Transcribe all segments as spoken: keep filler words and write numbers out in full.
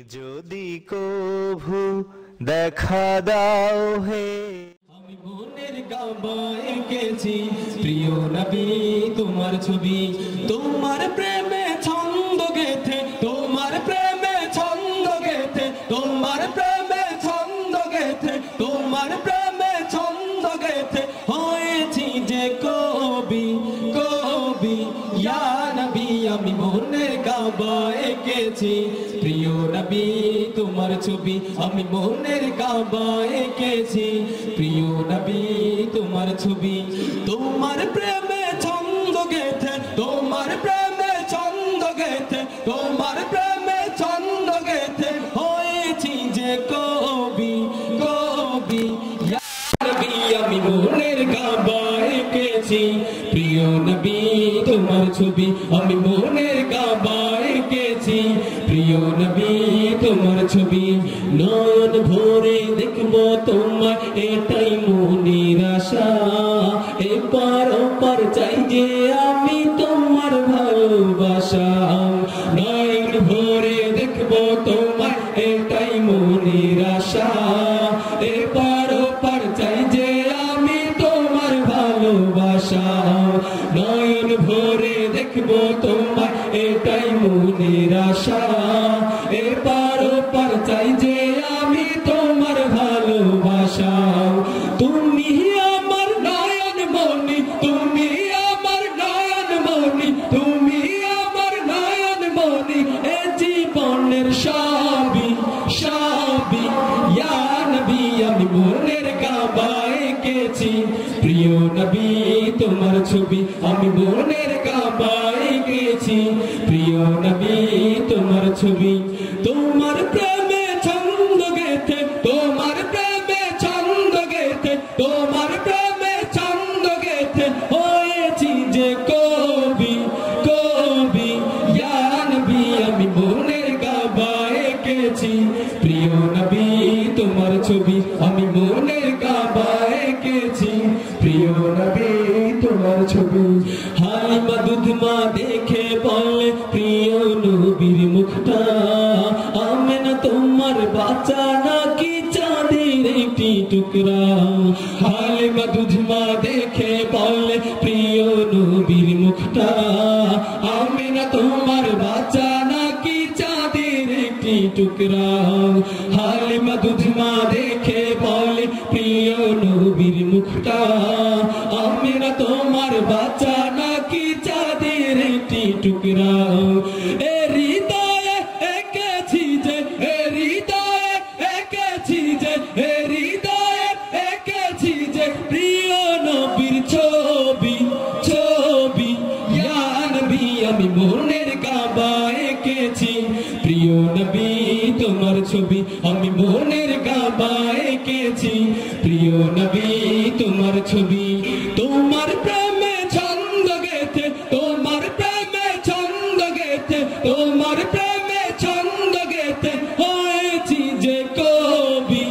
যদি কভু দেখা দাও হে আমি মনের কাবা এঁকেছি প্রিয় নবী তোমার ছবি তোমার প্রেমে ছন্দ গেথে তোমার প্রেমে ছন্দ গেথে তোমার প্রেমে ছন্দ গেথে তোমার প্রেমে ছন্দ গেথে হয়েছি যে কবি কবি ইয়া নবী আমি মনের কাবা এঁকেছি প্রিয় নবী তোমার ছবি আমি মনের কাবা এঁকেছি প্রিয় নবী তোমার ছবি তোমার প্রেমে ছন্দ গেথে তোমার প্রেমে ছন্দ গেথে তোমার প্রেমে ছন্দ গেথে হয়েছি যে কবি কবি ইয়া নবী আমি মনের কাবা এঁকেছি প্রিয় নবী তোমার ছবি আমি মনের কাবা এঁকেছি প্রিয় নবী তোমার ছবি নয়ন ভরে দেখবো তোমার এটাই মনের আশা এপার ওপার চাই যে আমি তোমার ভালোবাসা নয়ন ভরে দেখবো তোমার এটাই মনের আশা এপার ওপার চাই যে আমি তোমার ভালোবাসা নয়ন ভরে দেখবো তোমার এটাই মনের আশা এপার ওপার চাই যে আমি তোমার ভালোবাসা তুমি আমার নয়ন মনি তুমি আমার নয়ন মনি তুমি আমার নয়ন মনি এ জীবনের সবই সবই ইয়া নবী আমি মনের কাবা এঁকেছি প্রিয় নবী তোমার ছবি আমি মনের কাবা এঁকেছি প্রিয় নবী তোমার ছবি তোমার প্রেমে ছন্দ গেথে তোমার প্রেমে ছন্দ গেথে তোমার প্রেমে ছন্দ গেথে হয়েছি যে কবি কবি ইয়া নবী আমি মনের কাবা এঁকেছি প্রিয় নবী তোমার ছবি আমি মনের কাবা এঁকেছি প্রিয় নবী তোমার ছবি হালিমা দুধমা দেখে বলে প্রিয় নবীর মুখটা আমেনা তোমার বাচ্চা নাকি চাঁদের একটি টুকরা হালিমা দুধমা দেখে বলে প্রিয় নবীর মুখটা আমেনা তোমার বাচ্চা নাকি চাঁদের একটি টুকরা হালিমা দুধমা দেখে বলে প্রিয় নবীর মুখটা আমেনা তোমার বাচ্চা নাকি চাঁদের একটি টুকরা এ হৃদয়ে এঁকেছি যে এ হৃদয়ে এঁকেছি যে এ হৃদয়ে এঁকেছি যে প্রিয় নবীর ছবি ছবি ইয়া নবী আমি মনের কাবা এঁকেছি প্রিয় নবী তোমার ছবি আমি মনের কাবা এঁকেছি প্রিয় নবী তোমার ছবি তোমার প্রেমে ছন্দ গেথে তোমার প্রেমে ছন্দ গেথে তোমার প্রেমে ছন্দ গেথে হয়েছি যে কবি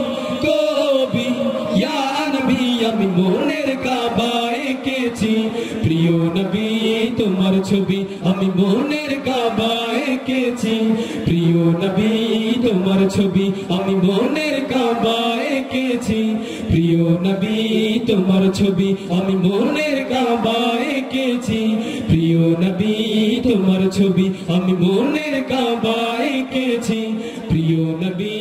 কবি ইয়া নবী আমি মনের কাবা এঁকেছি প্রিয় নবী তোমার ছবি আমি মনের কাবা এঁকেছি প্রিয় নবী তোমার ছবি আমি মনের কাবা এঁকেছি প্রিয় নবী তোমার ছবি আমি মনের কাবা এঁকেছি প্রিয় নবী তোমার ছবি আমি মনের কাবা এঁকেছি প্রিয় নবী